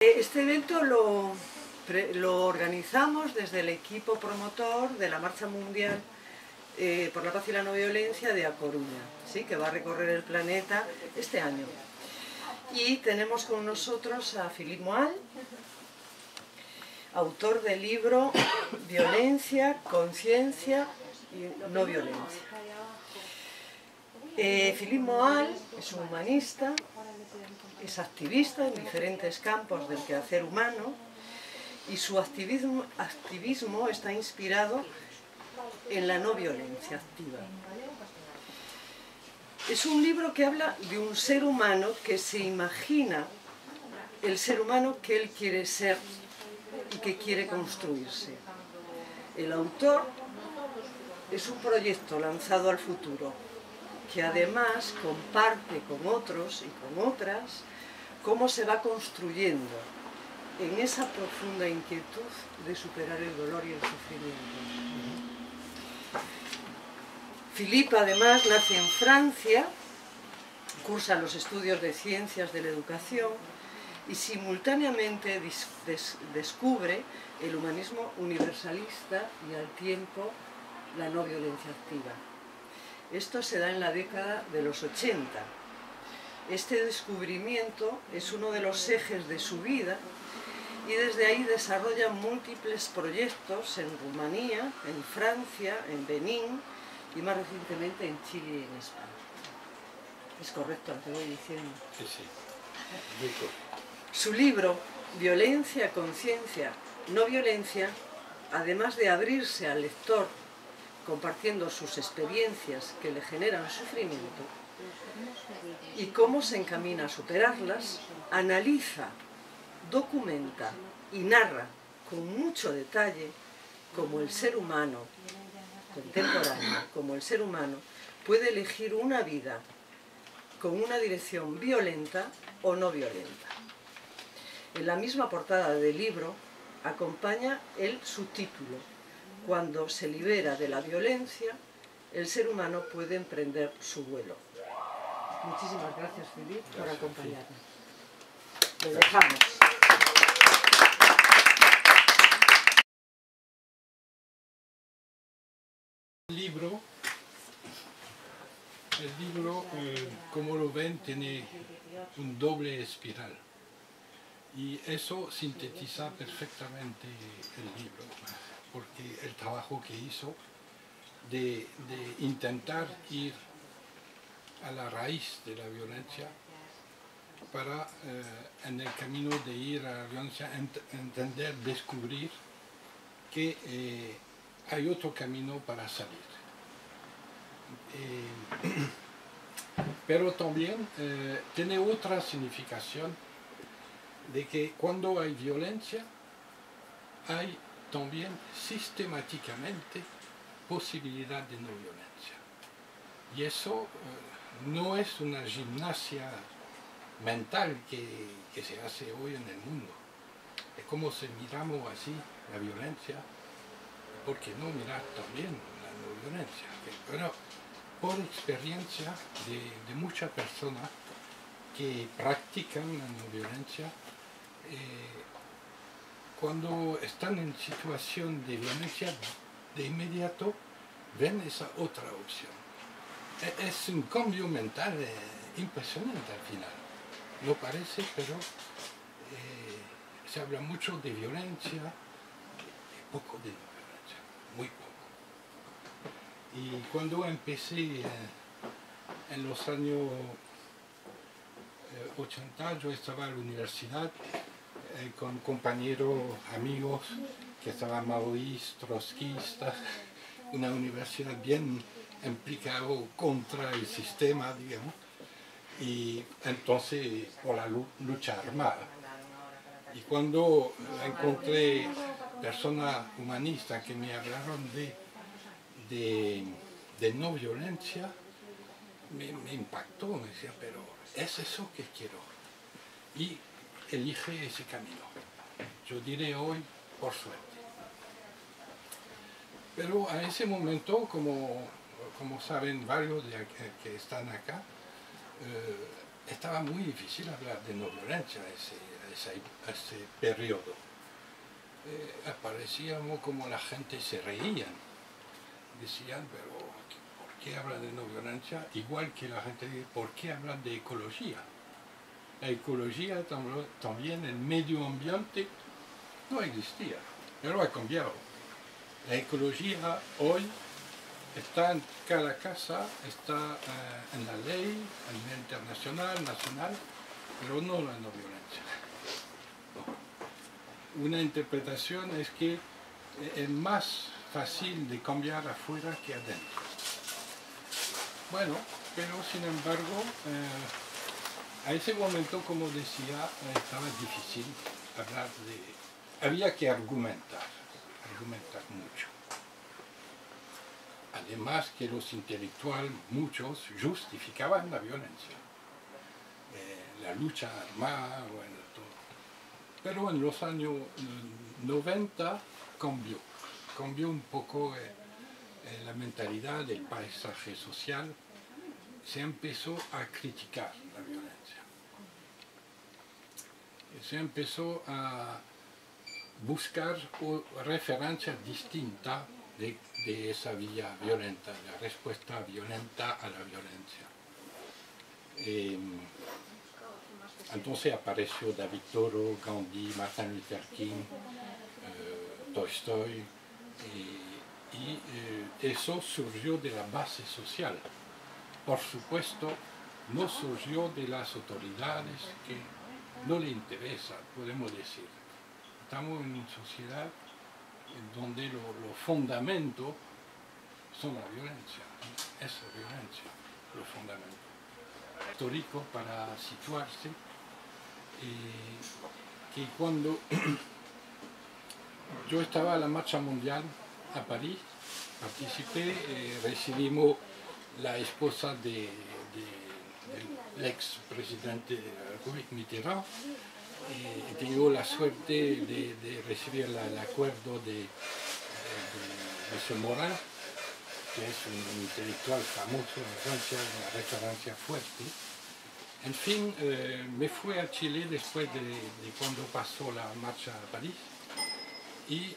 Este evento lo organizamos desde el equipo promotor de la Marcha Mundial por la Paz y la No Violencia de A Coruña, ¿sí? Que va a recorrer el planeta este año. Y tenemos con nosotros a Philippe Moal, autor del libro Violencia, Conciencia y No Violencia. Philippe Moal es un humanista, es activista en diferentes campos del quehacer humano y su activismo está inspirado en la no violencia activa. Es un libro que habla de un ser humano que se imagina el ser humano que él quiere ser y que quiere construirse. El autor es un proyecto lanzado al futuro, que además comparte con otros y con otras cómo se va construyendo en esa profunda inquietud de superar el dolor y el sufrimiento. Philippe además nace en Francia, cursa los estudios de Ciencias de la Educación y simultáneamente descubre el humanismo universalista y al tiempo la no violencia activa. Esto se da en la década de los 80. Este descubrimiento es uno de los ejes de su vida y desde ahí desarrolla múltiples proyectos en Rumanía, en Francia, en Benín y más recientemente en Chile y en España. ¿Es correcto lo que voy diciendo? Sí, sí. Muy correcto. Su libro, Violencia, Conciencia, No Violencia, además de abrirse al lector compartiendo sus experiencias que le generan sufrimiento y cómo se encamina a superarlas, analiza, documenta y narra con mucho detalle cómo el ser humano contemporáneo, como el ser humano puede elegir una vida con una dirección violenta o no violenta. En la misma portada del libro acompaña el subtítulo: Cuando se libera de la violencia, el ser humano puede emprender su vuelo. Muchísimas gracias, Philippe, por acompañarnos. Lo dejamos. El libro, como lo ven, tiene un doble espiral. Y eso sintetiza perfectamente el libro, porque el trabajo que hizo de intentar ir a la raíz de la violencia para, en el camino de ir a la violencia, entender, descubrir que hay otro camino para salir. Pero también tiene otra significación de que cuando hay violencia, hay también sistemáticamente posibilidad de no violencia. Y eso no es una gimnasia mental que se hace hoy en el mundo. Es como si miramos así la violencia, ¿por qué no mirar también la no violencia? Pero por experiencia de muchas personas que practican la no violencia, cuando están en situación de violencia, de inmediato ven esa otra opción. Es un cambio mental impresionante al final. No parece, pero se habla mucho de violencia, poco de no violencia, muy poco. Y cuando empecé en los años 80, yo estaba en la universidad con compañeros, amigos que estaban maoístas, trotskistas, una universidad bien implicada contra el sistema, digamos, y entonces por la lucha armada. Y cuando encontré personas humanistas que me hablaron de no violencia, me impactó, me decía, pero es eso que quiero. Y elige ese camino. Yo diré hoy, por suerte. Pero a ese momento, como saben varios que están acá, estaba muy difícil hablar de no violencia a ese periodo. Aparecíamos como la gente se reían. Decían, pero ¿por qué habla de no violencia? Igual que la gente dice, ¿por qué hablan de ecología? La ecología también, el medio ambiente, no existía, pero ha cambiado. La ecología hoy está en cada casa, está en la ley, a nivel internacional, nacional, pero no la no violencia. No. Una interpretación es que es más fácil de cambiar afuera que adentro. Bueno, pero sin embargo, a ese momento, como decía, estaba difícil hablar de... Había que argumentar mucho. Además que los intelectuales, muchos, justificaban la violencia, la lucha armada, bueno, todo. Pero en los años 90 cambió un poco la mentalidad del paisaje social, se empezó a criticar la violencia. Se empezó a buscar referencias distintas de esa vía violenta, la respuesta violenta a la violencia. Entonces apareció David Toro, Gandhi, Martin Luther King, Tolstoy, y eso surgió de la base social. Por supuesto, no surgió de las autoridades que no le interesa, podemos decir. Estamos en una sociedad donde los fundamentos son la violencia, es la violencia, los fundamentos. Histórico para situarse, que cuando yo estaba a la marcha mundial a París, participé, recibimos la esposa del ex presidente de la República, Mitterrand, he tenido la suerte de recibir el acuerdo de M. Morin, que es un intelectual famoso en Francia, una referencia fuerte. En fin, me fui a Chile después de cuando pasó la marcha a París y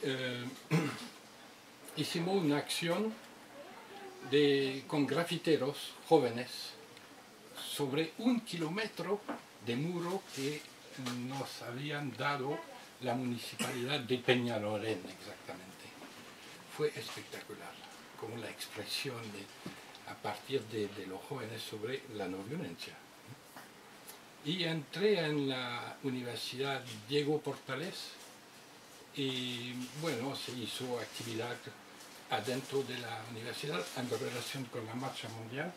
hicimos una acción con grafiteros jóvenes sobre 1 kilómetro de muro que nos habían dado la municipalidad de Peñalolén, exactamente. Fue espectacular, como la expresión a partir de los jóvenes sobre la no violencia. Y entré en la Universidad Diego Portales y bueno, se hizo actividad adentro de la universidad en relación con la marcha mundial.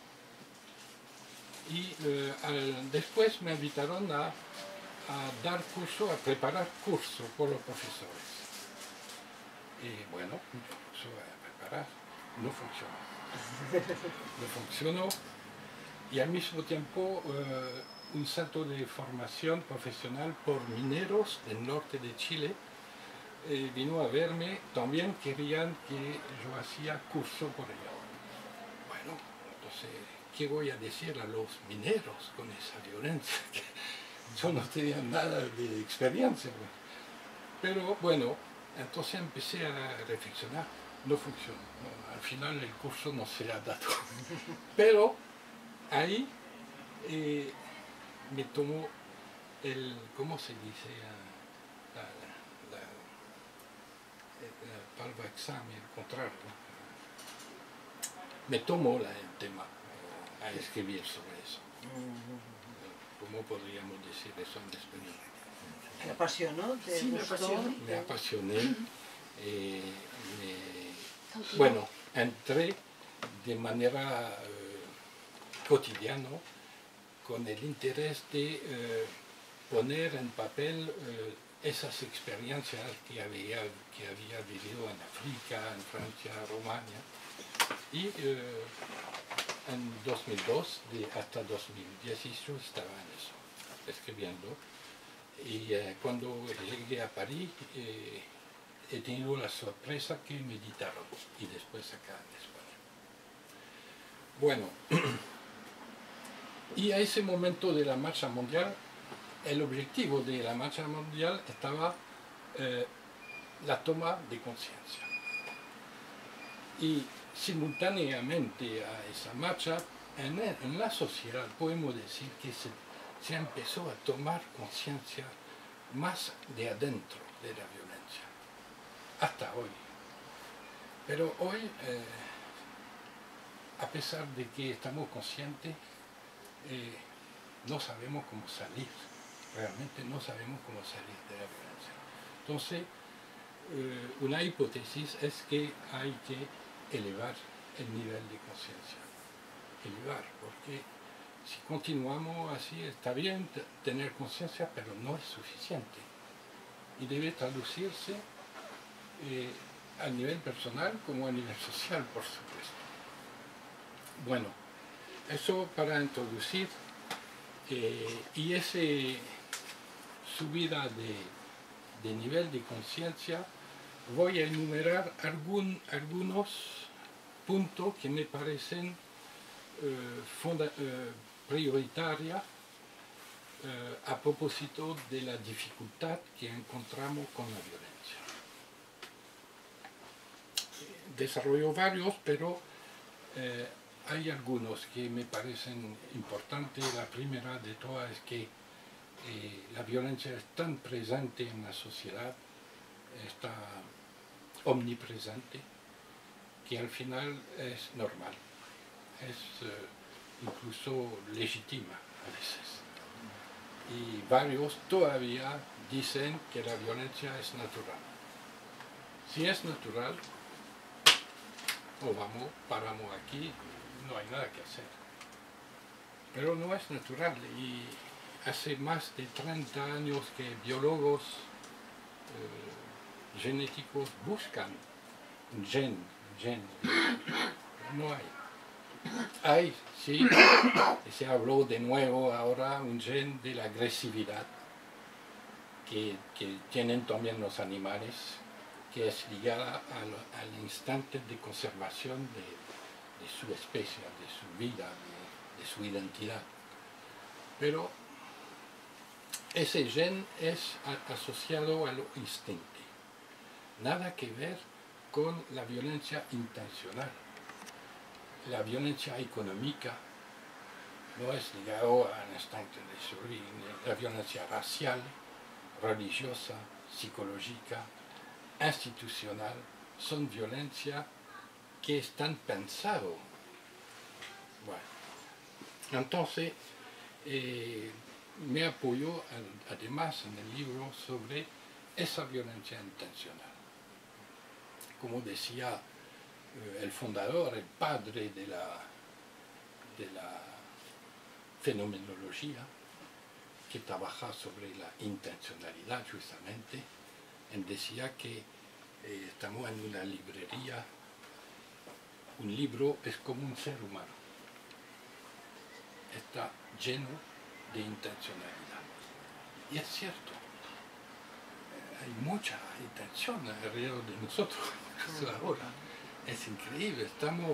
Y después me invitaron a dar curso, a preparar curso por los profesores. Y bueno, curso a preparar, no funcionó. No funcionó. Y al mismo tiempo un centro de formación profesional por mineros del norte de Chile vino a verme, también querían que yo hacía curso por ello. Bueno, entonces, ¿qué voy a decir a los mineros con esa violencia? Yo no tenía nada de experiencia. Pero bueno, entonces empecé a reflexionar, no funcionó. No, al final el curso no se ha dado. Pero ahí me tomó el, ¿cómo se dice? Para el examen, el contrario. Me tomó el tema a escribir sobre eso. ¿Cómo podríamos decir eso en español? ¿Te apasionó? Sí, me apasionó. Me apasioné. Bueno, entré de manera cotidiana con el interés de poner en papel esas experiencias que había vivido en África, en Francia, Rumania. Y en 2002 hasta 2010 yo estaba en eso, escribiendo. Y cuando llegué a París he tenido la sorpresa que me editaron y después acá en España. Bueno, Y a ese momento de la marcha mundial, el objetivo de la marcha mundial estaba la toma de conciencia. Y simultáneamente a esa marcha, en la sociedad podemos decir que se empezó a tomar conciencia más de adentro de la violencia, hasta hoy. Pero hoy, a pesar de que estamos conscientes, no sabemos cómo salir, realmente no sabemos cómo salir de la violencia. Entonces, una hipótesis es que hay que elevar el nivel de conciencia. Elevar, porque si continuamos así, está bien tener conciencia, pero no es suficiente. Y debe traducirse a nivel personal como a nivel social, por supuesto. Bueno, eso para introducir, y esa subida de nivel de conciencia, voy a enumerar algunos puntos que me parecen prioritarios a propósito de la dificultad que encontramos con la violencia. Desarrollo varios, pero hay algunos que me parecen importantes. La primera de todas es que la violencia es tan presente en la sociedad, está omnipresente, que al final es normal, es incluso legítima a veces. Y varios todavía dicen que la violencia es natural. Si es natural, o paramos aquí, no hay nada que hacer. Pero no es natural, y hace más de 30 años que biólogos genéticos buscan un gen, no hay. Hay, sí, se habló de nuevo ahora un gen de la agresividad que tienen también los animales, que es ligada al instante de conservación de su especie, de su vida, de su identidad. Pero ese gen es asociado a lo instinto, nada que ver con la violencia intencional. La violencia económica no es ligado al instante de survivir. La violencia racial, religiosa, psicológica, institucional, son violencias que están pensadas. Bueno, entonces me apoyo además en el libro sobre esa violencia intencional. Como decía el fundador, el padre de la fenomenología, que trabaja sobre la intencionalidad justamente, él decía que estamos en una librería, un libro es como un ser humano, está lleno de intencionalidad. Y es cierto, hay mucha intención alrededor de nosotros ahora. Es increíble, estamos...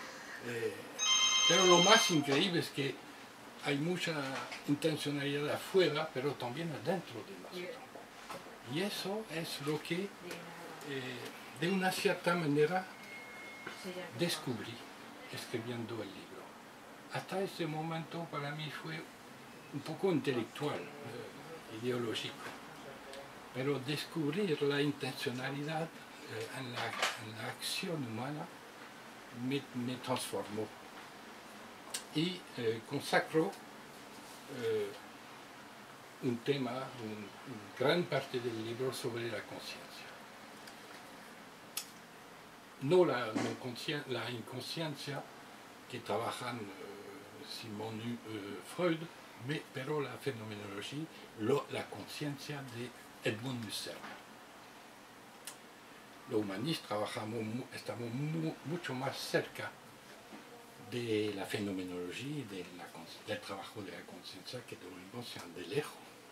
pero lo más increíble es que hay mucha intencionalidad afuera, pero también adentro de nosotros. Y eso es lo que, de una cierta manera, descubrí escribiendo el libro. Hasta ese momento para mí fue un poco intelectual, ideológico. Pero descubrir la intencionalidad en la acción humana me transformó. Y consacro un tema, gran parte del libro sobre la conciencia. No la inconsciencia que trabajan Sigmund Freud, pero la fenomenología, la conciencia de Edmund Husserl. Los humanistas estamos mucho más cerca de la fenomenología y del trabajo de la conciencia que de la inconsciencia, de lejos.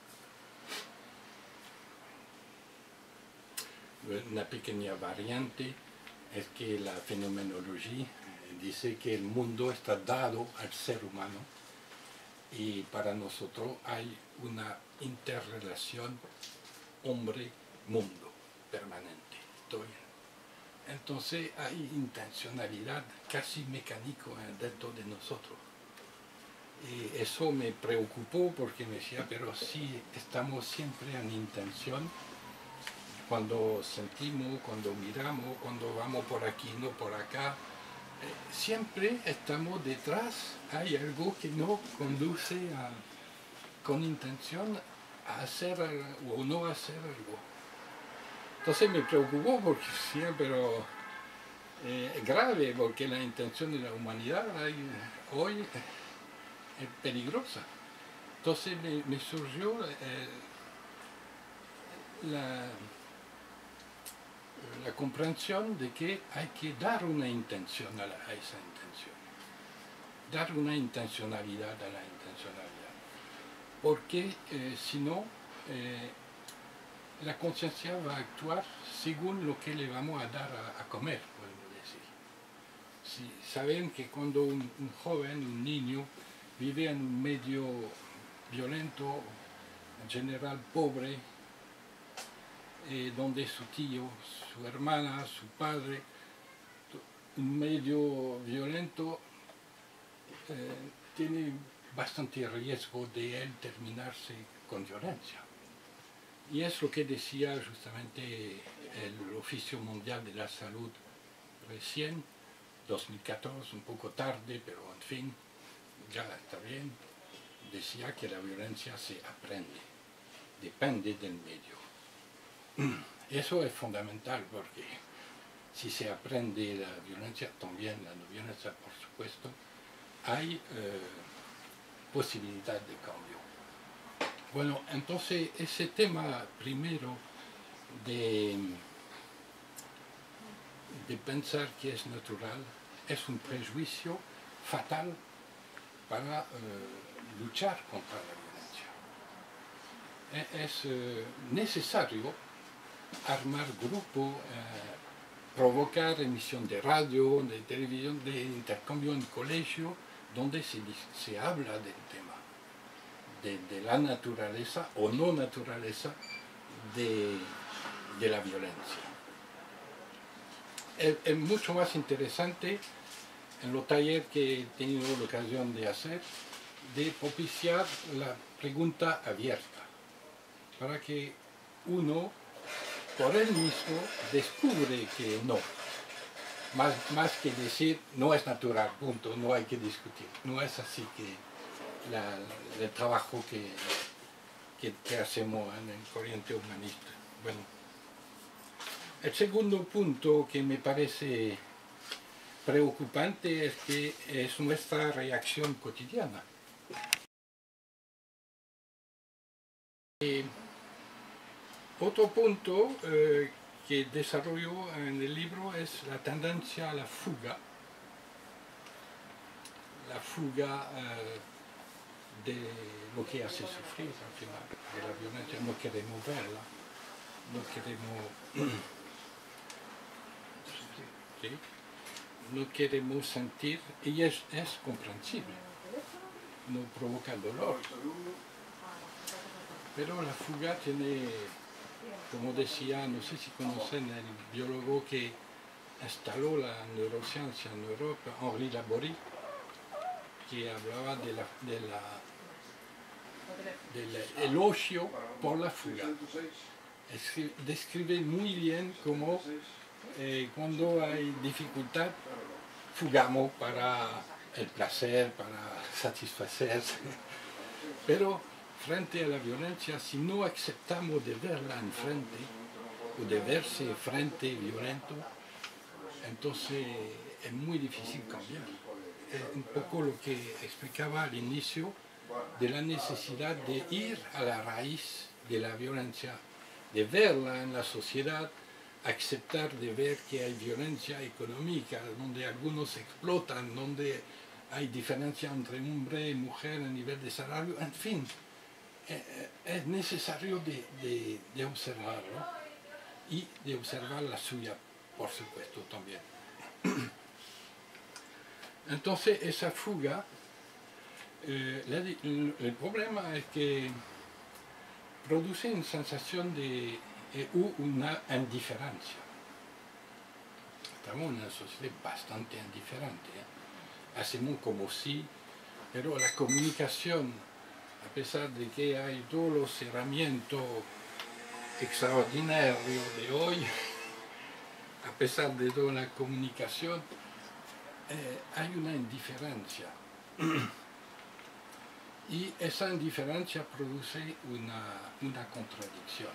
Una pequeña variante es que la fenomenología dice que el mundo está dado al ser humano y para nosotros hay una interrelación hombre-mundo permanente. Entonces hay intencionalidad casi mecánica dentro de nosotros. Y eso me preocupó porque me decía, pero si estamos siempre en intención, cuando sentimos, cuando miramos, cuando vamos por aquí, no por acá, siempre estamos detrás, hay algo que nos conduce con intención a hacer o no hacer algo. Entonces me preocupó porque decía, pero es grave, porque la intención de la humanidad hoy es peligrosa. Entonces me surgió la comprensión de que hay que dar una intención a esa intención, dar una intencionalidad a la intencionalidad, porque si no, la conciencia va a actuar según lo que le vamos a dar a comer, podemos decir. Si saben que cuando un joven, un niño, vive en un medio violento, en general pobre, donde su tío, su hermana, su padre, un medio violento, tiene bastante riesgo de él terminarse con violencia. Y es lo que decía justamente el Oficio Mundial de la Salud recién, 2014, un poco tarde, pero en fin, ya está bien, decía que la violencia se aprende, depende del medio. Eso es fundamental porque si se aprende la violencia, también la no violencia, por supuesto, hay posibilidad de cambio. Bueno, entonces ese tema primero de pensar que es natural es un prejuicio fatal para luchar contra la violencia. Es necesario armar grupos, provocar emisión de radio, de televisión, de intercambio en colegio, donde se habla del tema, de la naturaleza o no naturaleza de la violencia. Es mucho más interesante en los talleres que he tenido la ocasión de hacer, de propiciar la pregunta abierta, para que uno por él mismo descubre que no, más que decir no es natural, punto, no hay que discutir. No es así que el trabajo que hacemos en el corriente humanista. Bueno, el segundo punto que me parece preocupante es que es nuestra reacción cotidiana. Otro punto que desarrollo en el libro es la tendencia a la fuga de lo que hace sufrir al final, de la violencia. No queremos verla, no queremos, ¿sí? No queremos sentir, y es comprensible, no provoca dolor. Pero la fuga tiene, como decía, no sé si conocen el biólogo que instaló la neurociencia en Europa, Henri Laborie, que hablaba del elogio por la fuga. Describe muy bien cómo cuando hay dificultad, fugamos para el placer, para satisfacerse. Pero frente a la violencia, si no aceptamos de verla enfrente, o de verse frente violento, entonces es muy difícil cambiar. Es un poco lo que explicaba al inicio de la necesidad de ir a la raíz de la violencia, de verla en la sociedad, aceptar de ver que hay violencia económica, donde algunos explotan, donde hay diferencia entre hombre y mujer a nivel de salario, en fin, es necesario de observarlo y de observar la suya, por supuesto, también. Entonces esa fuga El problema es que produce una sensación de una indiferencia. Estamos en una sociedad bastante indiferente. Hacemos como si, pero la comunicación, a pesar de que hay todos los herramientas extraordinarios de hoy, a pesar de toda la comunicación, hay una indiferencia. Y esa indiferencia produce una contradicción.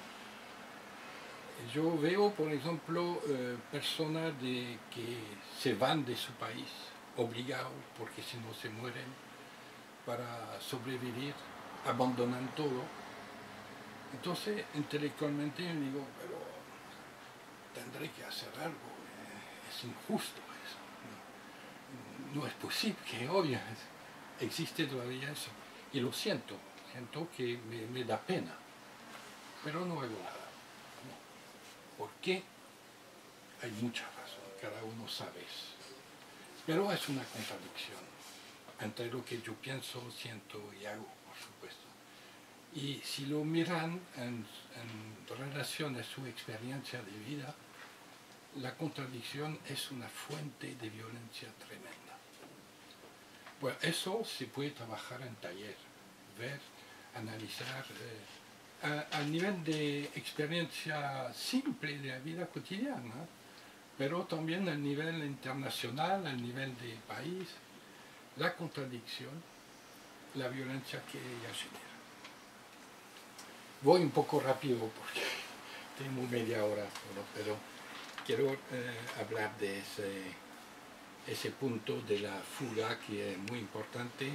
Yo veo, por ejemplo, personas que se van de su país, obligados, porque si no se mueren, para sobrevivir, abandonan todo. Entonces, intelectualmente yo digo, pero tendré que hacer algo, es injusto eso. No es posible que hoy existe todavía eso. Y lo siento que me da pena, pero no hago nada. No. ¿Por qué? Hay muchas razones, cada uno sabe eso. Pero es una contradicción entre lo que yo pienso, siento y hago, por supuesto. Y si lo miran en relación a su experiencia de vida, la contradicción es una fuente de violencia tremenda. Bueno, eso se puede trabajar en taller, ver, analizar, a nivel de experiencia simple de la vida cotidiana, pero también a nivel internacional, a nivel de país, la contradicción, la violencia que ella genera. Voy un poco rápido porque tengo media hora, pero quiero hablar de ese punto de la fuga que es muy importante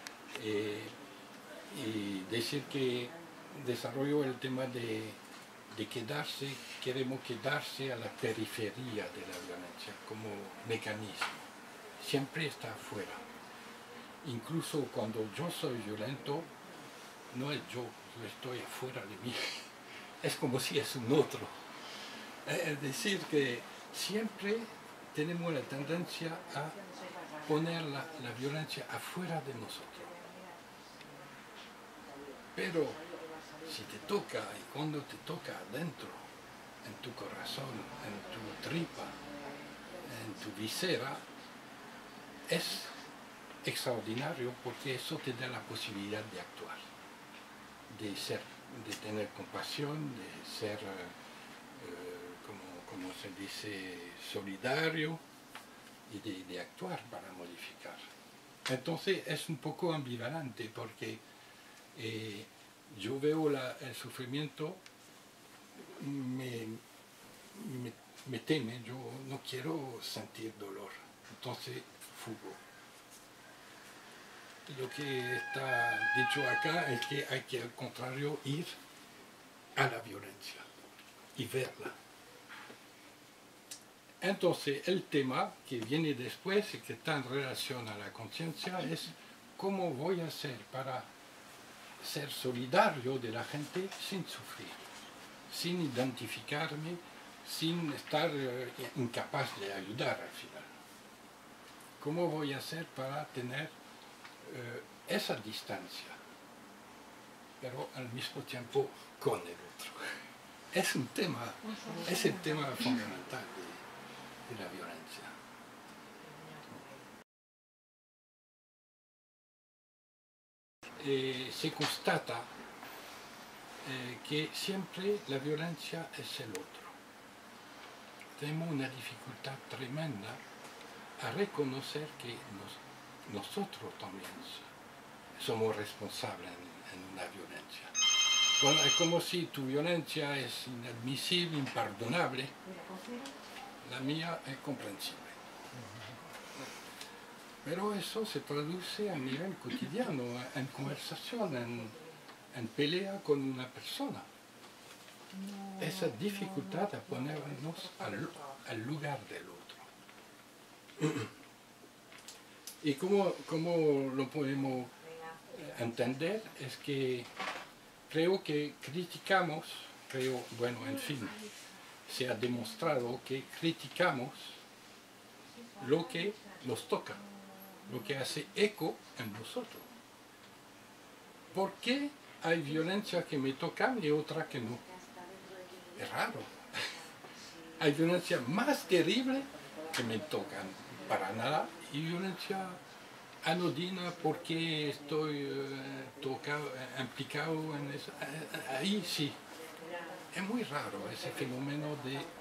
y decir que desarrollo el tema de quedarse, queremos quedarse a la periferia de la violencia como mecanismo, siempre está afuera. Incluso cuando yo soy violento, no es yo estoy afuera de mí, es como si es un otro. Es decir, que siempre tenemos la tendencia a poner la violencia afuera de nosotros. Pero si te toca, y cuando te toca adentro, en tu corazón, en tu tripa, en tu visera, es extraordinario porque eso te da la posibilidad de actuar, de tener compasión, de ser, como se dice, solidario y de actuar para modificar. Entonces es un poco ambivalente porque yo veo el sufrimiento, me teme, yo no quiero sentir dolor, entonces fugo. Lo que está dicho acá es que hay que al contrario ir a la violencia y verla. Entonces el tema que viene después y que está en relación a la conciencia es cómo voy a hacer para ser solidario de la gente sin sufrir, sin identificarme, sin estar incapaz de ayudar al final. ¿Cómo voy a hacer para tener esa distancia, pero al mismo tiempo con el otro? Es un tema, es el tema fundamental de la violencia. Se constata que siempre la violencia es el otro. Tenemos una dificultad tremenda a reconocer que nosotros también somos responsables en una violencia. Bueno, es como si tu violencia es inadmisible, imperdonable, la mía es comprensible. Pero eso se traduce a nivel cotidiano, en conversación, en pelea con una persona. Esa dificultad de ponernos al lugar del otro. ¿Y cómo lo podemos entender? Es que creo que criticamos, en fin, se ha demostrado que criticamos lo que nos toca, lo que hace eco en nosotros. ¿por qué hay violencia que me tocan y otra que no? Es raro. Hay violencia más terrible que me tocan para nada y violencia anodina porque estoy implicado en eso. Ahí sí. Es muy raro ese fenómeno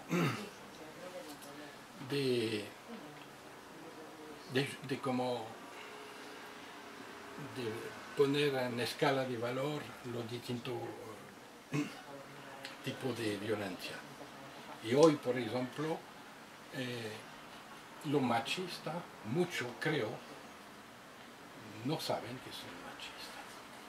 de como de poner en escala de valor los distintos tipos de violencia. Y hoy, por ejemplo, los machistas, muchos creo, no saben que son machistas.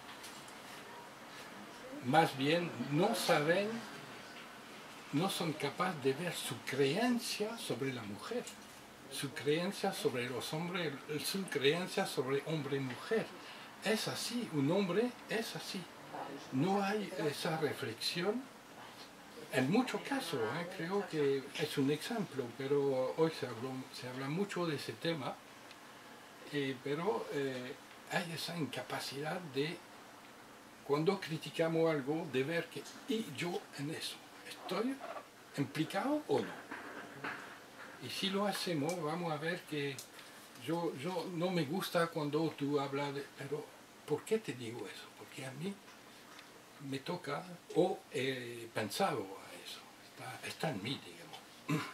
Más bien, no saben, no son capaces de ver su creencia sobre la mujer, su creencia sobre los hombres, su creencia sobre hombre y mujer. Es así, un hombre es así. No hay esa reflexión. En muchos casos, creo que es un ejemplo, pero hoy se habla mucho de ese tema, pero hay esa incapacidad de, cuando criticamos algo, de ver que, ¿y yo en eso estoy implicado o no? Y si lo hacemos, vamos a ver que yo no me gusta cuando tú hablas de, pero ¿por qué te digo eso? Porque a mí me toca, o he pensado a eso, está en mí, digamos.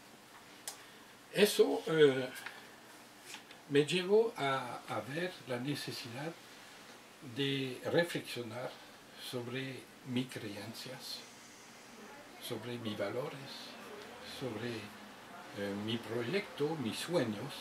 Eso me llevó a ver la necesidad de reflexionar sobre mis creencias, sobre mis valores, sobre mi proyecto, mis sueños.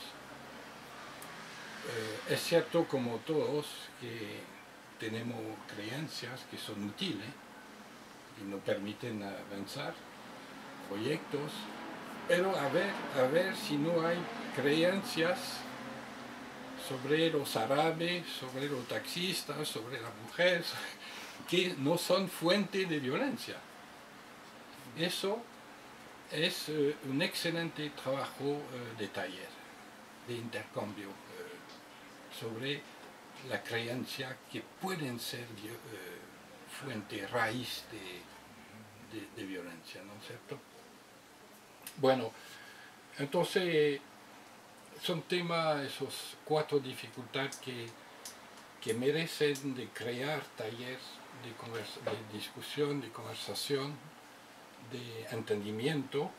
Es cierto, como todos, que tenemos creencias que son útiles y nos permiten avanzar, proyectos, pero a ver si no hay creencias sobre los árabes, sobre los taxistas, sobre las mujeres, que no son fuente de violencia. Eso es un excelente trabajo de taller, de intercambio sobre la creencia que pueden ser fuente, raíz de violencia, ¿no es cierto? Bueno, entonces son temas, esos 4 dificultades que merecen de crear talleres de discusión, de conversación, de entendimiento.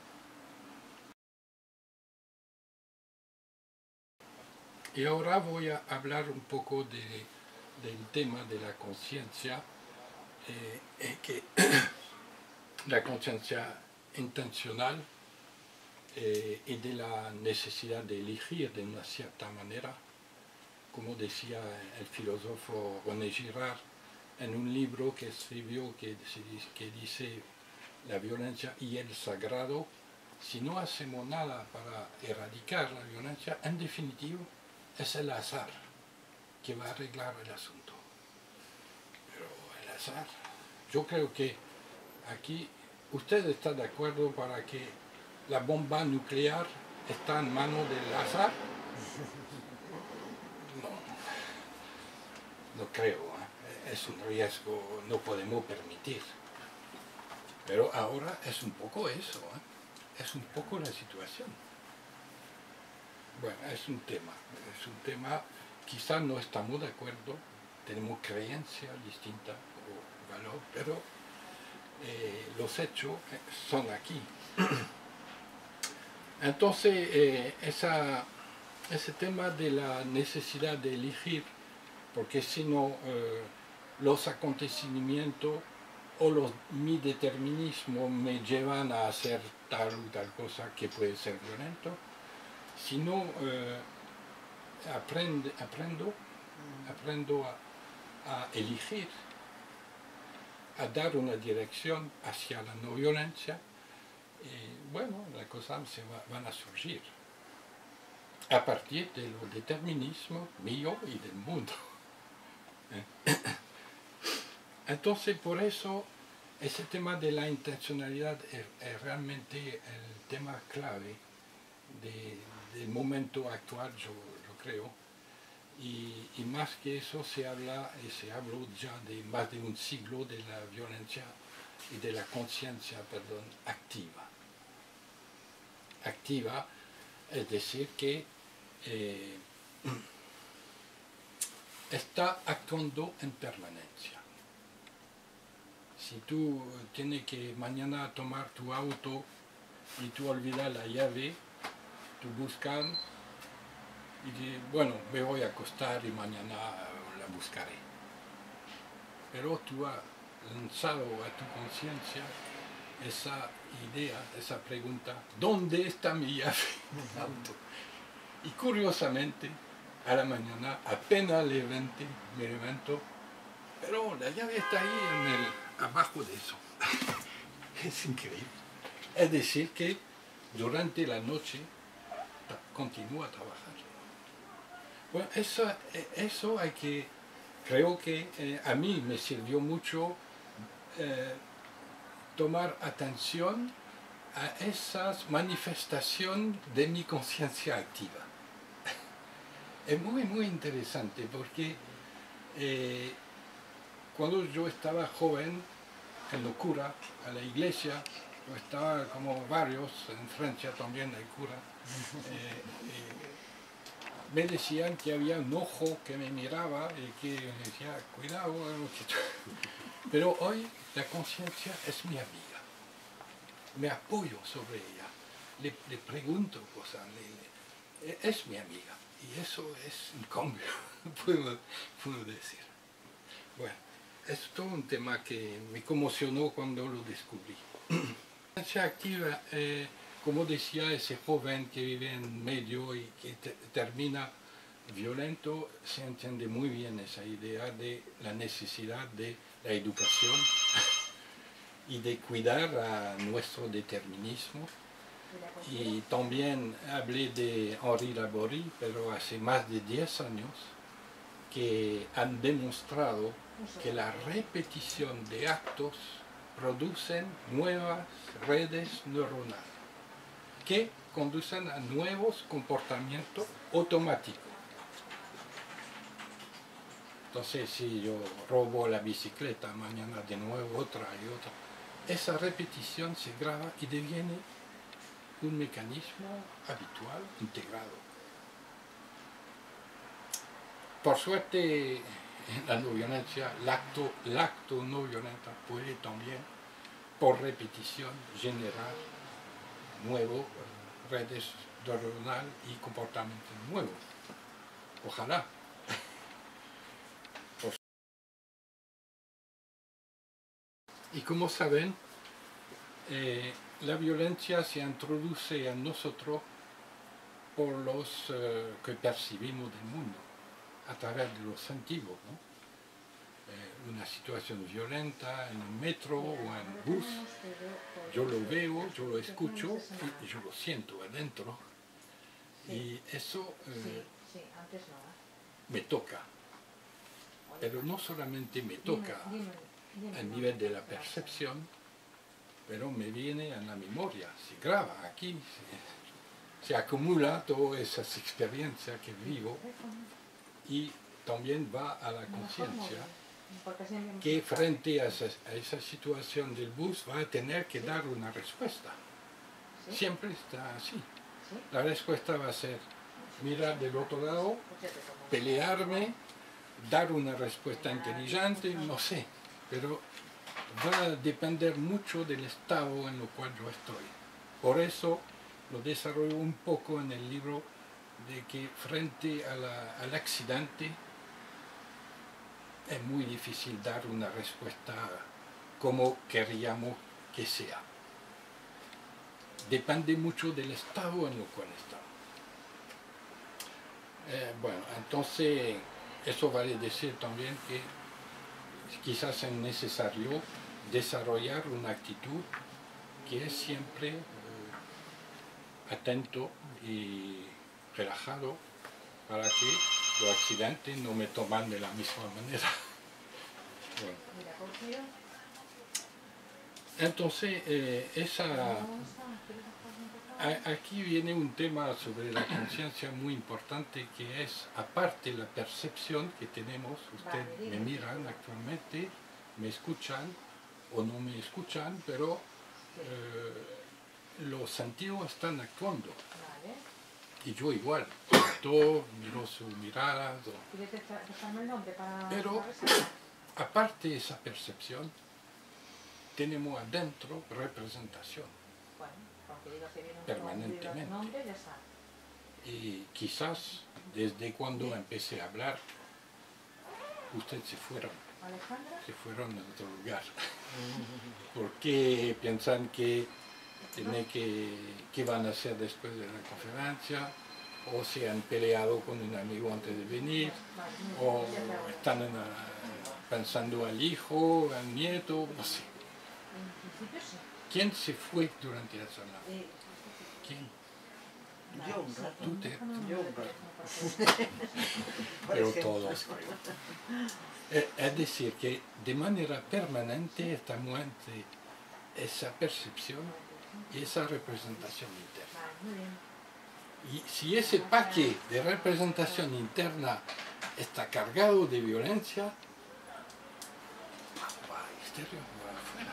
Y ahora voy a hablar un poco del tema de la conciencia, que la conciencia intencional y de la necesidad de elegir de una cierta manera, como decía el filósofo René Girard en un libro que escribió que dice La violencia y el sagrado. Si no hacemos nada para erradicar la violencia, en definitiva es el azar que va a arreglar el asunto. Pero el azar, yo creo que aquí usted está de acuerdo para que la bomba nuclear está en manos del azar. No creo, es un riesgo, no podemos permitir. Pero ahora es un poco eso, es un poco la situación. Bueno, es un tema, quizás no estamos de acuerdo, tenemos creencias distintas o valor, pero los hechos son aquí. Entonces, ese tema de la necesidad de elegir, porque si no, los acontecimientos o mi determinismo me llevan a hacer tal o tal cosa que puede ser violento, si no aprendo a elegir, a dar una dirección hacia la no violencia, bueno, las cosas van a surgir a partir de los determinismos mío y del mundo. Entonces, por eso, ese tema de la intencionalidad es realmente el tema clave del momento actual, yo creo, y más que eso se habla y se habló ya de más de un siglo de la violencia y de la conciencia, perdón, activa. Activa, es decir, que está actuando en permanencia. Si tú tienes que mañana tomar tu auto y tú olvidas la llave, tú buscas y dices, bueno, me voy a acostar y mañana la buscaré. Pero tú has lanzado a tu conciencia esa idea, esa pregunta, ¿dónde está mi llave del auto? Y curiosamente, a la mañana apenas me levanto, pero la llave está ahí abajo de eso. Es increíble. Es decir, que durante la noche continúa a trabajar. Bueno, eso hay que, creo que a mí me sirvió mucho tomar atención a esas manifestaciones de mi conciencia activa. Es muy interesante porque cuando yo estaba joven, en locura, a la iglesia, yo estaba como varios, en Francia también hay cura, me decían que había un ojo que me miraba y que me decía, cuidado. Pero hoy la conciencia es mi amiga, me apoyo sobre ella, le pregunto cosas, es mi amiga y eso es un cambio, puedo decir. Bueno, es todo un tema que me conmocionó cuando lo descubrí. La conciencia activa, como decía ese joven que vive en medio y que termina violento, se entiende muy bien esa idea de la necesidad de la educación y de cuidar a nuestro determinismo. Y también hablé de Henri Laborie, pero hace más de 10 años, que han demostrado que la repetición de actos producen nuevas redes neuronales que conducen a nuevos comportamientos automáticos. Entonces, si yo robo la bicicleta, mañana de nuevo otra y otra, esa repetición se graba y deviene un mecanismo habitual, integrado. Por suerte, en la no violencia, el acto no violento puede también, por repetición, generar nuevas redes neuronales y comportamientos nuevos. Ojalá. Y como saben, la violencia se introduce en nosotros por los que percibimos del mundo, a través de los sentidos, ¿no? Una situación violenta en un metro o en un bus, yo lo veo, yo lo escucho y yo lo siento adentro. Y eso me toca. Pero no solamente me toca a nivel de la percepción, pero me viene a la memoria, se graba aquí, se acumula todas esas experiencias que vivo y también va a la conciencia que frente a esa situación del bus va a tener que dar una respuesta. Siempre está así. La respuesta va a ser mirar del otro lado, pelearme, dar una respuesta inteligente, no sé, pero va a depender mucho del estado en el cual yo estoy. Por eso lo desarrollo un poco en el libro, de que frente al accidente es muy difícil dar una respuesta como queríamos que sea. Depende mucho del estado en el cual estamos. Bueno, entonces eso vale decir también que quizás es necesario desarrollar una actitud que es siempre atento y relajado para que los accidentes no me toman de la misma manera. Bueno. Entonces, Aquí viene un tema sobre la conciencia muy importante, que es, aparte la percepción que tenemos, ustedes me miran actualmente, me escuchan o no me escuchan, pero los sentidos están actuando. Y yo igual, yo miro su mirada. Pero aparte de esa percepción, tenemos adentro representación permanentemente. Y quizás desde cuando empecé a hablar, ustedes se fueron a otro lugar. Porque piensan que van a hacer después de la conferencia, o se han peleado con un amigo antes de venir, o están pensando al hijo, al nieto, no sé. ¿Quién se fue durante la charla? ¿Quién? Yo, pero todos. Es decir, que de manera permanente estamos entre esa percepción y esa representación interna. Y si ese paquete de representación interna está cargado de violencia, va al exterior, va afuera.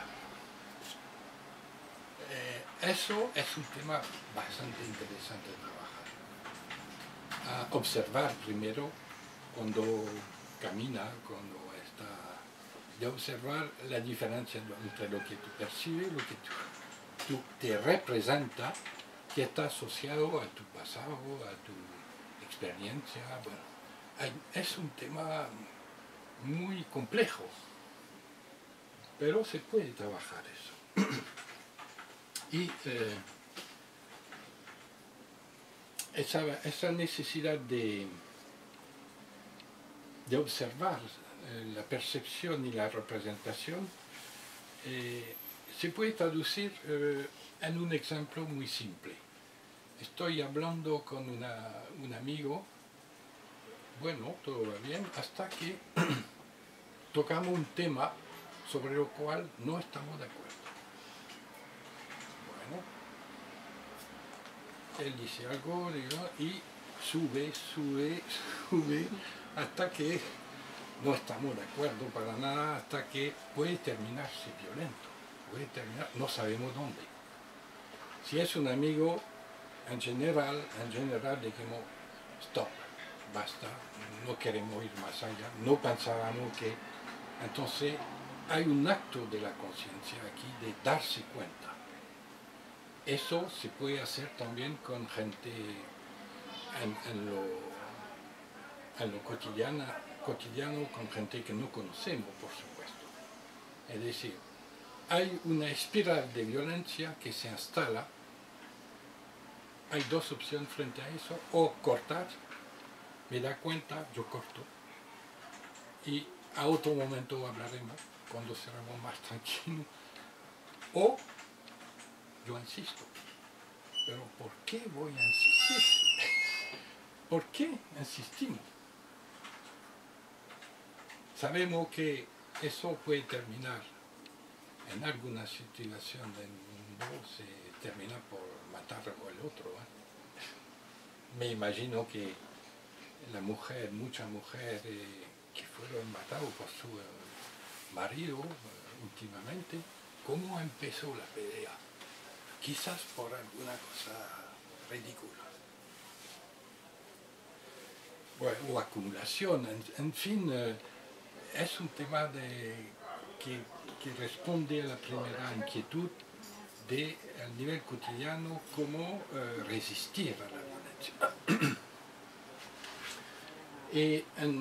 Eso es un tema bastante interesante de trabajar. A observar primero cuando camina, cuando está, de observar la diferencia entre lo que tú percibes, lo que tú te representa, que está asociado a tu pasado, a tu experiencia. Bueno, es un tema muy complejo, pero se puede trabajar eso. Y esa necesidad de observar la percepción y la representación se puede traducir en un ejemplo muy simple. Estoy hablando con un amigo, bueno, todo va bien, hasta que tocamos un tema sobre lo cual no estamos de acuerdo. Bueno, él dice algo, digo, y sube, hasta que no estamos de acuerdo para nada, hasta que puede terminarse violento, puede terminar, no sabemos dónde. Si es un amigo, en general dijimos, stop, basta, no queremos ir más allá, no pensábamos que... Entonces hay un acto de la conciencia aquí de darse cuenta. Eso se puede hacer también con gente en lo cotidiano, con gente que no conocemos, por supuesto. Es decir, hay una espiral de violencia que se instala. Hay dos opciones frente a eso: o cortar, me da cuenta, yo corto, y a otro momento hablaremos, cuando seremos más tranquilos, o yo insisto. Pero ¿por qué voy a insistir? ¿Por qué insistimos? Sabemos que eso puede terminar en alguna situación del mundo, se termina por matar al otro. Me imagino que muchas mujeres que fueron matadas por su marido últimamente, ¿cómo empezó la pelea? Quizás por alguna cosa ridícula. Bueno, o acumulación, en fin, es un tema que responde a la primera inquietud al nivel cotidiano, cómo resistir a la violencia. Y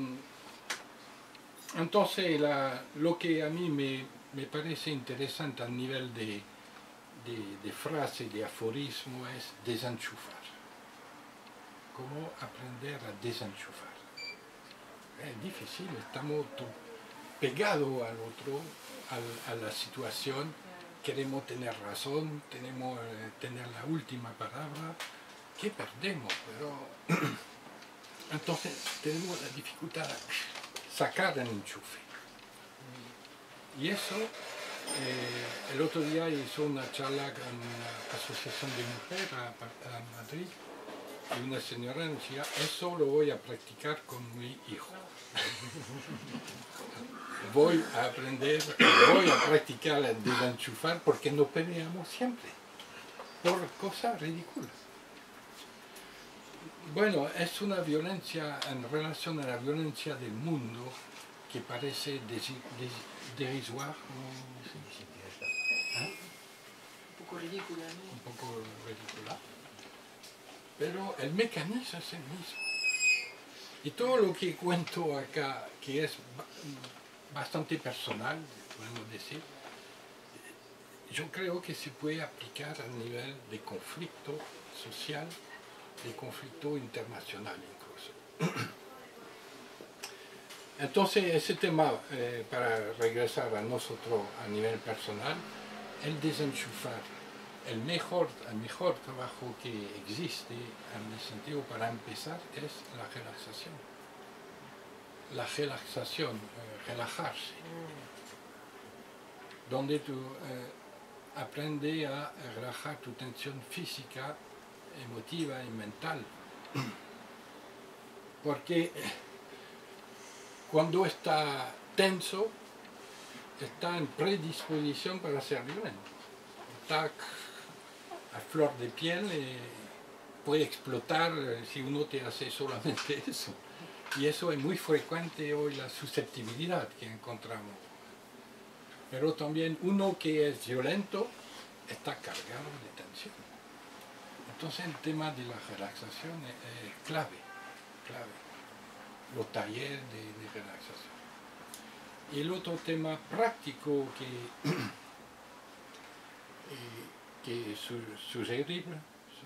entonces lo que a mí me parece interesante a nivel de frase, de aforismo, es desenchufar. Cómo aprender a desenchufar. Es difícil, estamos pegados al otro, a la situación, queremos tener razón, queremos tener la última palabra, que perdemos, pero entonces tenemos la dificultad de sacar el enchufe. Y eso El otro día hizo una charla con una asociación de mujeres a Madrid y una señora decía, eso lo voy a practicar con mi hijo. Voy a aprender, voy a practicar el desenchufar porque nos peleamos siempre por cosas ridículas. Bueno, es una violencia en relación a la violencia del mundo que parece derisoire, Un poco ridícula, ¿no? un poco ridícula, pero el mecanismo es el mismo. Y todo lo que cuento acá, que es bastante personal, podemos decir, yo creo que se puede aplicar a nivel de conflicto social, de conflicto internacional incluso. Entonces, ese tema, para regresar a nosotros a nivel personal, el desenchufar, el mejor trabajo que existe en el sentido para empezar es la relajación. La relajación, relajarse, donde tú aprendes a relajar tu tensión física, emotiva y mental. Porque cuando está tenso, está en predisposición para ser violento. Está a flor de piel, puede explotar si uno te hace solamente eso. Y eso es muy frecuente hoy, la susceptibilidad que encontramos. Pero también uno que es violento está cargado de tensión. Entonces el tema de la relajación es clave. Los talleres de relajación. Y el otro tema práctico que es sugerible,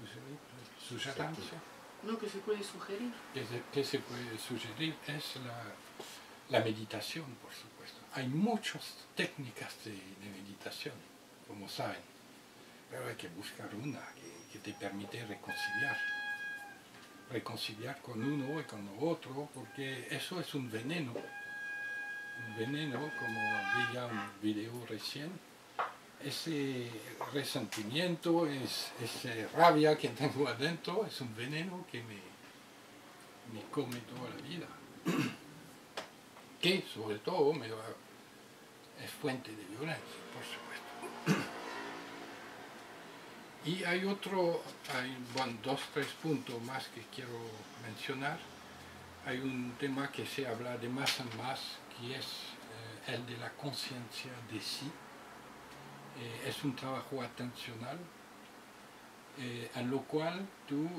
No, que se puede sugerir. que se puede sugerir es la meditación, por supuesto. Hay muchas técnicas de meditación, como saben, pero hay que buscar una que te permite reconciliar con uno y con lo otro, porque eso es un veneno, como veía un video recién. Ese resentimiento, esa rabia que tengo adentro es un veneno que me come toda la vida, que sobre todo es fuente de violencia, por supuesto. Y hay dos, tres puntos más que quiero mencionar. Hay un tema que se habla de más en más, que es el de la conciencia de sí. Es un trabajo atencional, en lo cual tú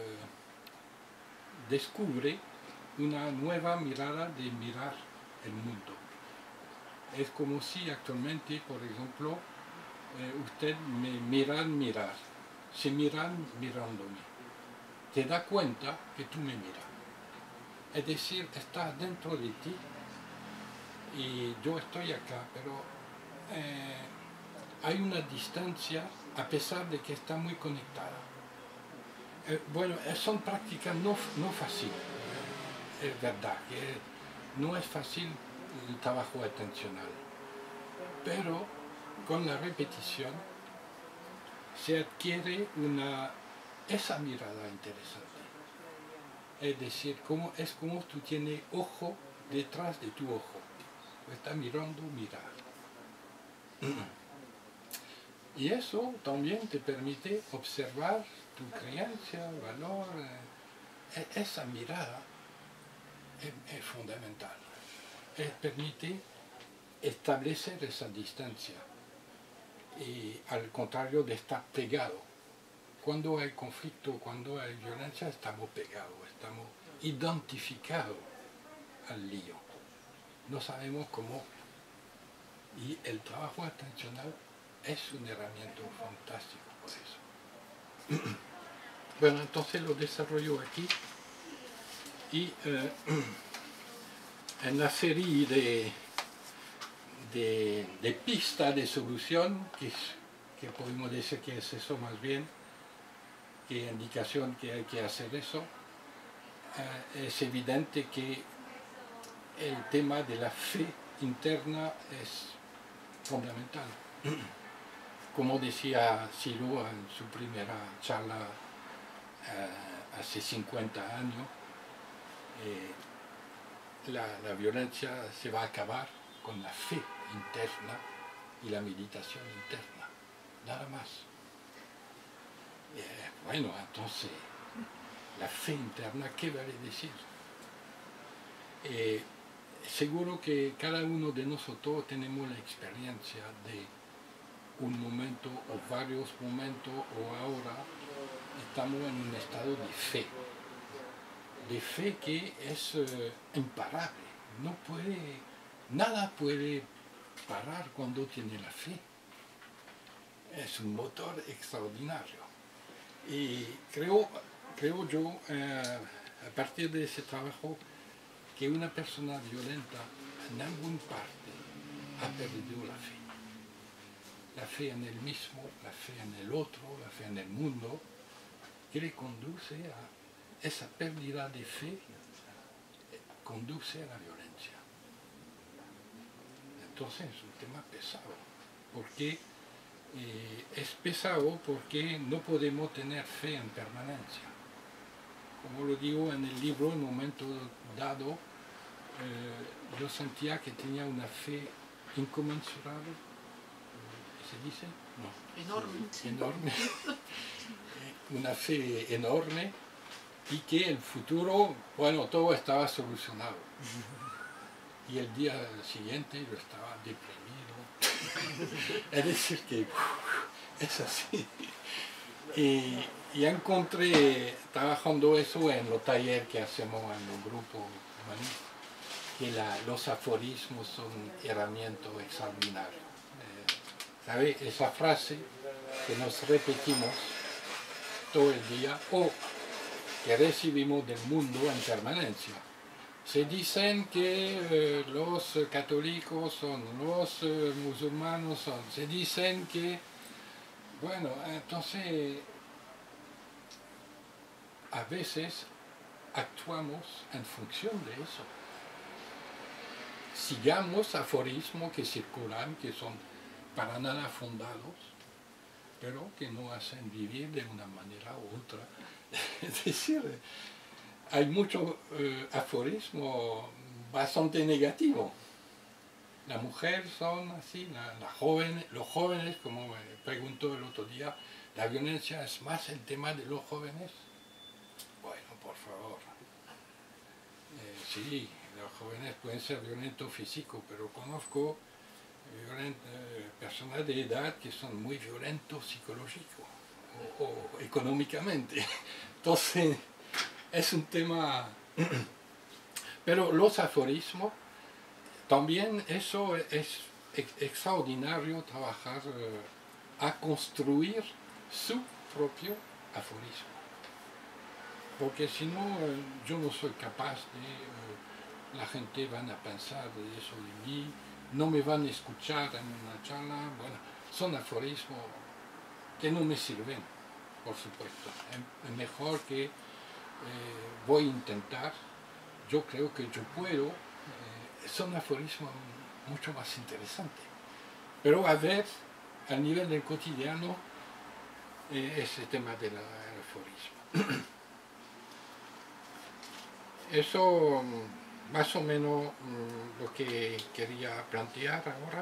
descubres una nueva mirada de mirar el mundo. Es como si actualmente, por ejemplo, usted me mirar, se miran mirándome. Te da cuenta que tú me miras. Es decir, está dentro de ti y yo estoy acá, pero hay una distancia a pesar de que está muy conectada. Bueno, son prácticas no fáciles, es verdad que no es fácil el trabajo atencional, pero con la repetición se adquiere esa mirada interesante. Es decir, es como tú tienes ojo detrás de tu ojo, está mirando mirar. Y eso también te permite observar tu creencia, valor. Esa mirada es fundamental. Permite establecer esa distancia y al contrario de estar pegado. Cuando hay conflicto, cuando hay violencia, estamos pegados, estamos identificados al lío. No sabemos cómo. Y el trabajo atencional es un herramienta fantástico por eso. Bueno, entonces lo desarrollo aquí y en la serie de pistas de solución, que podemos decir que es eso más bien, que indicación que hay que hacer eso, es evidente que el tema de la fe interna es fundamental. Como decía Silo en su primera charla hace 50 años, la violencia se va a acabar con la fe interna y la meditación interna, nada más. Bueno, entonces, la fe interna, ¿qué vale decir? Seguro que cada uno de nosotros tenemos la experiencia de un momento o varios momentos o ahora estamos en un estado de fe que es imparable. Nada puede parar cuando tiene la fe. Es un motor extraordinario. Y creo yo, a partir de ese trabajo, que una persona violenta en alguna parte ha perdido la fe. La fe en él mismo, la fe en el otro, la fe en el mundo, que le conduce a esa pérdida de fe, conduce a la violencia. Entonces es un tema pesado, porque es pesado porque no podemos tener fe en permanencia. Como lo digo en el libro, en un momento dado, yo sentía que tenía una fe inconmensurable, ¿se dice? No. Enorme. Enorme. Una fe enorme y que el futuro, bueno, todo estaba solucionado. Y el día siguiente yo estaba deprimido. Es decir, que es así. Y encontré, trabajando eso en los talleres que hacemos en los grupos humanistas, que los aforismos son herramientas extraordinarias. ¿Sabe? Esa frase que nos repetimos todo el día o que recibimos del mundo en permanencia. Se dicen que los católicos son, los musulmanes son, se dicen que, bueno, entonces a veces actuamos en función de eso. Sigamos aforismos que circulan, que son para nada fundados, pero que nos hacen vivir de una manera u otra. Es decir, hay muchos aforismos bastante negativos. Las mujeres son así, los jóvenes, como me preguntó el otro día, ¿la violencia es más el tema de los jóvenes? Bueno, por favor. Sí, los jóvenes pueden ser violentos físicos, pero conozco personas de edad que son muy violentos psicológicos o económicamente. Entonces, es un tema... Pero los aforismos, también eso es extraordinario, trabajar a construir su propio aforismo. Porque si no, yo no soy capaz de... la gente van a pensar de eso de mí, no me van a escuchar en una charla. Bueno, son aforismos que no me sirven, por supuesto. Es mejor que voy a intentar, yo creo que yo puedo, son aforismos mucho más interesantes. Pero a ver, a nivel del cotidiano, ese tema del aforismo. Eso más o menos lo que quería plantear ahora.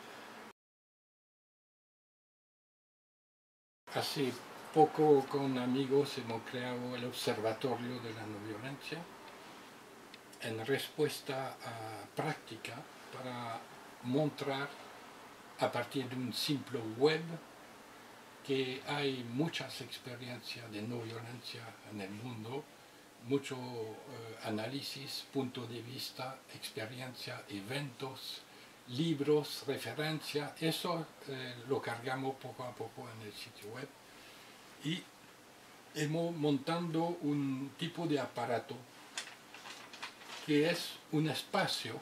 Hace poco con amigos hemos creado el Observatorio de la No Violencia en respuesta a práctica para mostrar a partir de un simple web que hay muchas experiencias de no violencia en el mundo, mucho análisis, punto de vista, experiencia, eventos, libros, referencias. Eso lo cargamos poco a poco en el sitio web y hemos montado un tipo de aparato que es un espacio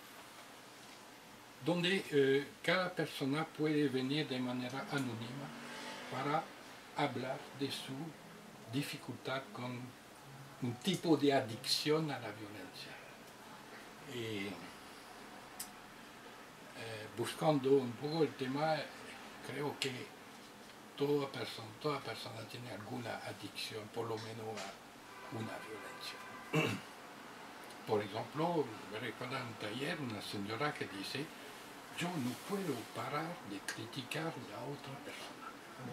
donde cada persona puede venir de manera anónima para hablar de su dificultad con un tipo de adicción a la violencia. buscando un poco el tema, creo que toda persona tiene alguna adicción, por lo menos a una violencia. Por ejemplo, me recuerdo un taller una señora que dice, yo no puedo parar de criticar a otra persona.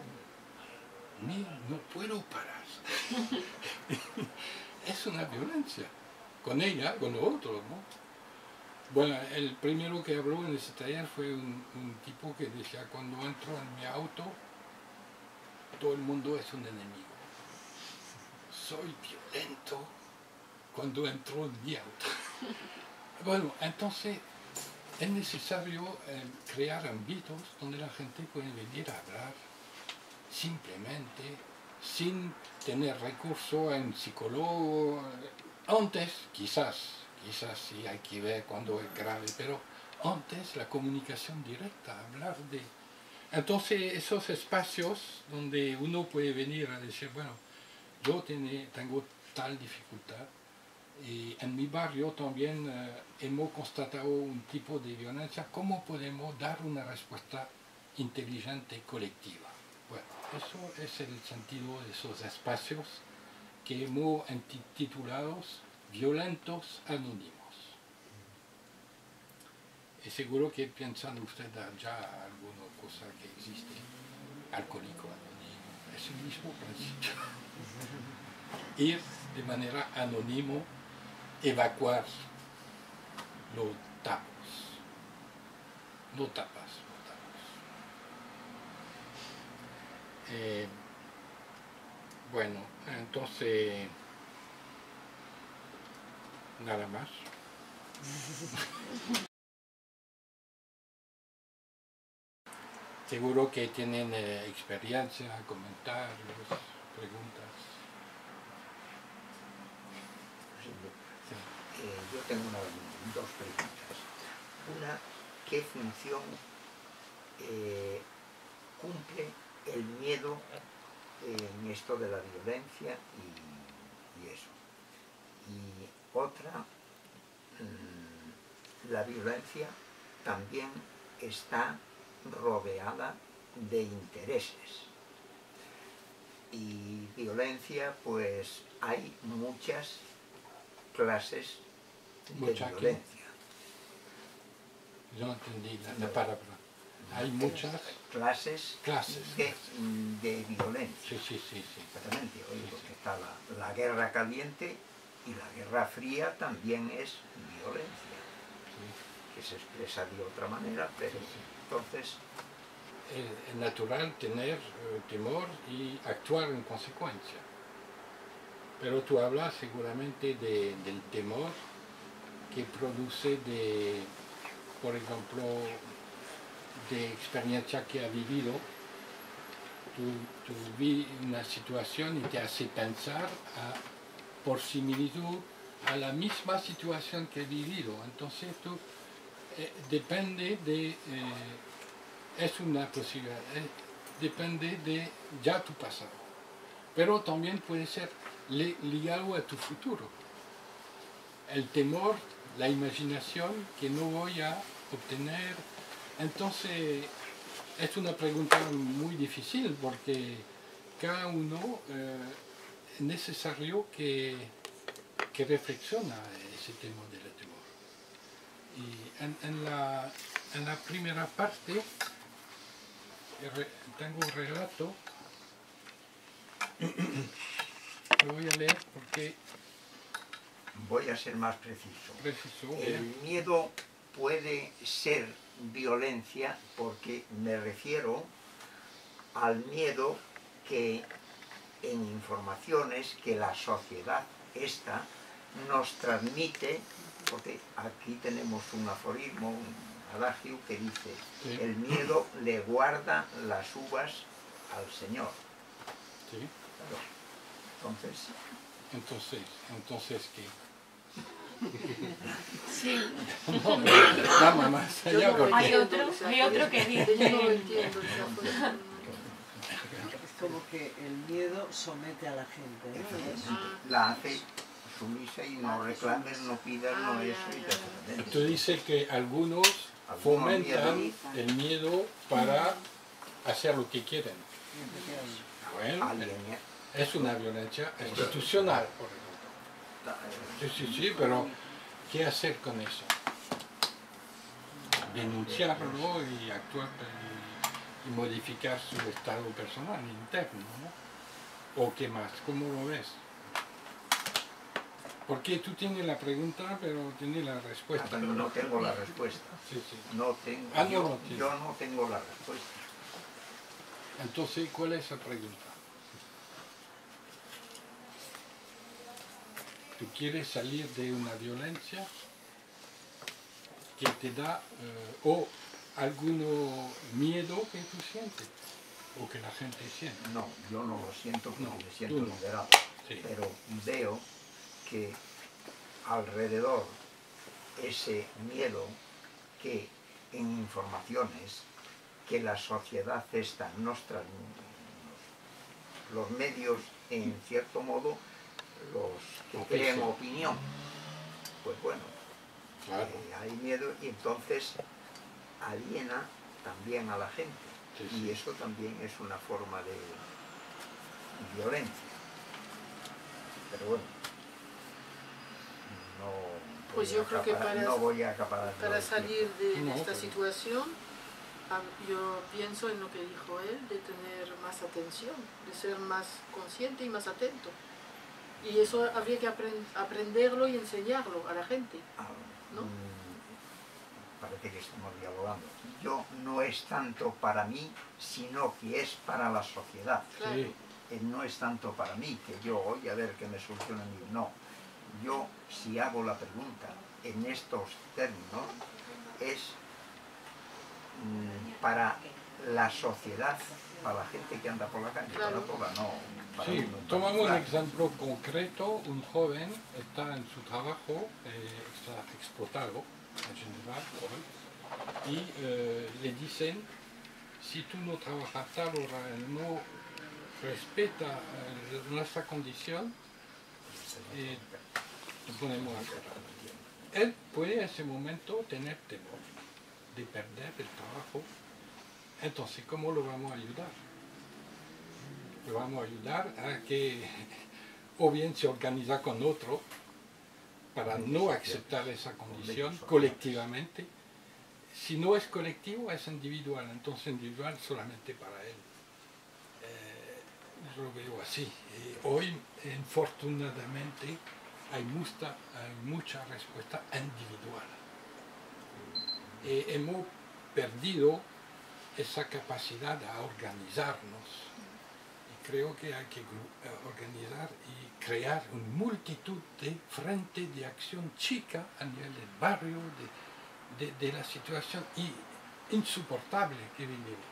No puedo parar. Es una violencia. Con ella, con otros, ¿no? Bueno, el primero que habló en ese taller fue un tipo que decía, cuando entro en mi auto, todo el mundo es un enemigo. Soy violento cuando entro en mi auto. Bueno, entonces es necesario crear ámbitos donde la gente puede venir a hablar simplemente, sin tener recurso a un psicólogo. Antes, quizás sí hay que ver cuando es grave, pero antes la comunicación directa, hablar de... Entonces esos espacios donde uno puede venir a decir, bueno, yo tengo tal dificultad, y en mi barrio también hemos constatado un tipo de violencia, ¿cómo podemos dar una respuesta inteligente colectiva? Bueno, eso es el sentido de esos espacios que hemos titulado Violentos Anónimos. Y seguro que piensan ustedes ya alguna cosa que existe, Alcohólico Anónimo, es el mismo principio. Ir de manera anónima, evacuar los tapos, no tapas. Bueno, entonces, nada más. Seguro que tienen experiencia, comentarios, preguntas. Yo tengo dos preguntas. Una, ¿qué función cumple el miedo en esto de la violencia y eso? Y otra, la violencia también está rodeada de intereses. Y violencia, pues hay muchas clases de violencia. Yo no entendí la palabra. Hay muchas clases de violencia. Sí. Exactamente, porque está la guerra caliente y la guerra fría también es violencia, que se expresa de otra manera, pero entonces... Es natural tener temor y actuar en consecuencia. Pero tú hablas seguramente del temor que produce por ejemplo, de experiencia que ha vivido. Tú vi una situación y te hace pensar por similitud a la misma situación que he vivido. Entonces tú depende de... es una posibilidad, depende de ya tu pasado. Pero también puede ser ligado a tu futuro. El temor, la imaginación que no voy a obtener. Entonces, es una pregunta muy difícil porque cada uno es necesario que reflexiona ese tema del temor. Y en la primera parte tengo un relato. Lo voy a leer porque... Voy a ser más preciso. El miedo puede ser violencia porque me refiero al miedo que en informaciones que la sociedad esta nos transmite, porque aquí tenemos un aforismo, un adagio que dice, el miedo le guarda las uvas al Señor. Sí. Entonces, ¿qué? Sí. No, vamos más allá porque... Hay otro que dice... Es como que el miedo somete a la gente, ¿no? La hace sumisa y no reclames, no pidas, no eso. Y tú dices que algunos fomentan el miedo para hacer lo que quieren. Bueno, es una violencia institucional, por ejemplo. Sí, pero ¿qué hacer con eso? Denunciarlo y actuar y modificar su estado personal interno, ¿no? ¿O qué más? ¿Cómo lo ves? Porque tú tienes la pregunta, pero tienes la respuesta. Pero no tengo la respuesta. Sí. No tengo, yo no tengo la respuesta. Entonces, ¿cuál es la pregunta? ¿Tú quieres salir de una violencia que te da o algún miedo que tú sientes o que la gente siente? No, yo no lo siento porque me siento liberado. Sí. Pero veo que alrededor ese miedo que en informaciones que la sociedad esta nos los medios en cierto modo los que crean opinión, pues bueno, claro. Hay miedo y entonces aliena también a la gente, y eso también es una forma de violencia. Pero bueno, pues yo creo que para salir de esta pues situación, yo pienso en lo que dijo él, de tener más atención, de ser más consciente y más atento. Y eso habría que aprenderlo y enseñarlo a la gente, ¿no? Parece que estamos dialogando. Yo no es tanto para mí, sino que es para la sociedad. Claro. Sí. No es tanto para mí, que yo voy a ver que me solucione a mí. No. Yo, si hago la pregunta en estos términos, es para la sociedad, para la gente que anda por la calle, claro. para toda, no. Para Sí, tomamos un ejemplo concreto. Un joven está en su trabajo, está explotado en general, y le dicen, si tú no trabajas tal hora, no respeta nuestra condición, te ponemos a llorar. Él puede en ese momento tener temor de perder el trabajo. Entonces, ¿cómo lo vamos a ayudar? Lo vamos a ayudar a que o bien se organiza con otro para no aceptar esa condición colectivamente. Si no es colectivo, es individual, entonces individual solamente para él. Yo lo veo así. Hoy, infortunadamente, hay mucha respuesta individual. Hemos perdido esa capacidad de organizarnos. Y creo que hay que organizar y crear una multitud de frentes de acción chica a nivel del barrio, de la situación insoportable que vivimos.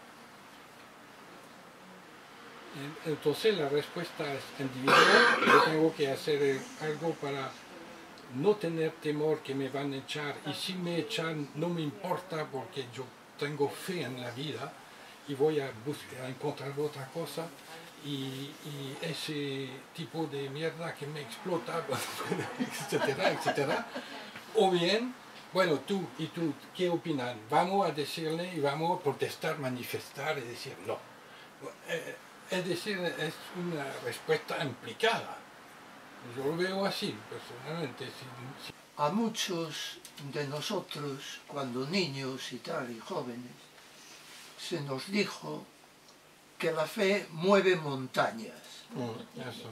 Entonces la respuesta es individual. Yo tengo que hacer algo para no tener temor que me van a echar, y si me echan no me importa porque yo tengo fe en la vida y voy a encontrar otra cosa, y ese tipo de mierda que me explota, etcétera, etcétera. O bien, bueno, tú, ¿qué opinan? Vamos a decirle y vamos a protestar, manifestar y decir no. Es decir, es una respuesta implicada. Yo lo veo así, personalmente. A muchos de nosotros, cuando niños y tal, y jóvenes, se nos dijo que la fe mueve montañas. Eso.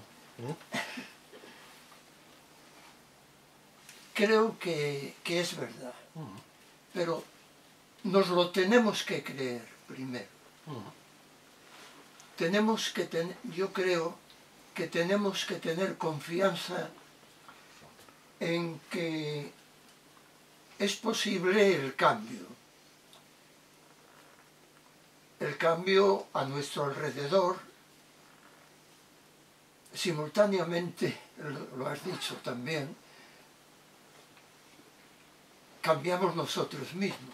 Creo que es verdad, pero nos lo tenemos que creer primero. Yo creo que tenemos que tener confianza en que es posible el cambio a nuestro alrededor. Simultáneamente, lo has dicho también, cambiamos nosotros mismos,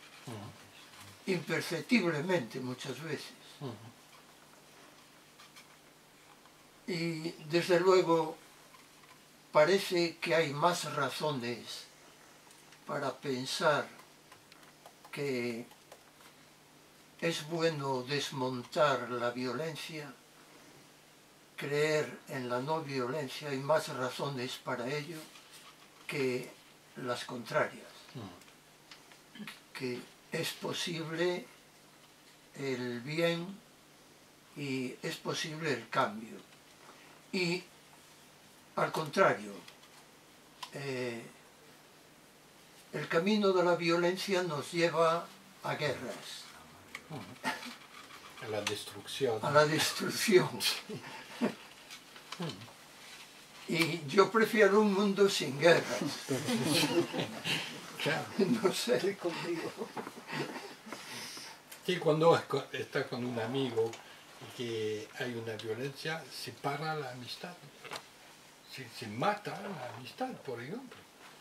imperceptiblemente muchas veces. Y desde luego parece que hay más razones para pensar que es bueno desmontar la violencia, creer en la no violencia, hay más razones para ello que las contrarias. Que es posible el bien y es posible el cambio. Y al contrario, el camino de la violencia nos lleva a guerras. A la destrucción. A la destrucción. Y yo prefiero un mundo sin guerras. Claro. No sé. Estoy contigo. Que cuando está con un amigo y que hay una violencia, se para la amistad. Se mata la amistad, por ejemplo.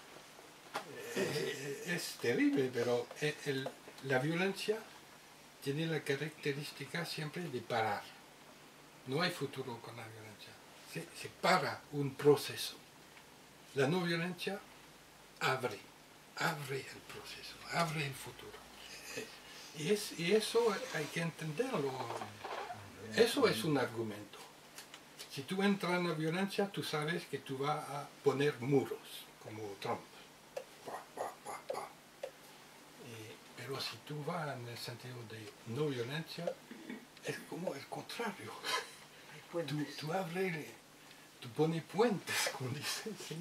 Es terrible, pero la violencia tiene la característica siempre de parar. No hay futuro con la violencia. Se para un proceso. La no violencia abre el proceso, abre el futuro. Y eso hay que entenderlo. Eso es un argumento. Si tú entras en la violencia, tú sabes que tú vas a poner muros, como Trump. Pero si tú vas en el sentido de no violencia, es como el contrario. Tú abres, tú pones puentes, como dicen. ¿Sí?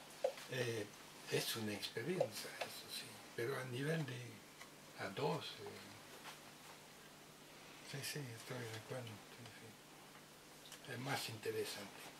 Es una experiencia, eso sí. Pero a nivel de a dos, sí, estoy de acuerdo. Sí. Es más interesante.